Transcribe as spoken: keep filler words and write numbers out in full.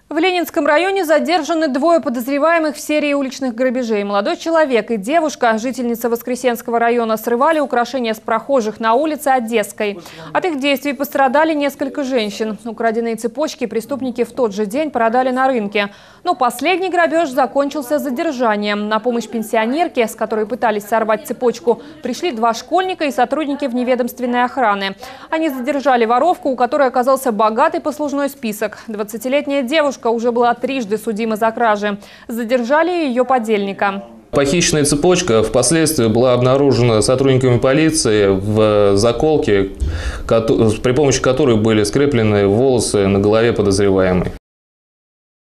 В Ленинском районе задержаны двое подозреваемых в серии уличных грабежей. Молодой человек и девушка, жительница Воскресенского района, срывали украшения с прохожих на улице Одесской. От их действий пострадали несколько женщин. Украденные цепочки преступники в тот же день продали на рынке. Но последний грабеж закончился задержанием. На помощь пенсионерке, с которой пытались сорвать цепочку, пришли два школьника и сотрудники вневедомственной охраны. Они задержали воровку, у которой оказался богатый послужной список. двадцатилетняя девушка уже была трижды судима за кражи. Задержали ее подельника. Похищенная цепочка впоследствии была обнаружена сотрудниками полиции в заколке, при помощи которой были скреплены волосы на голове подозреваемой.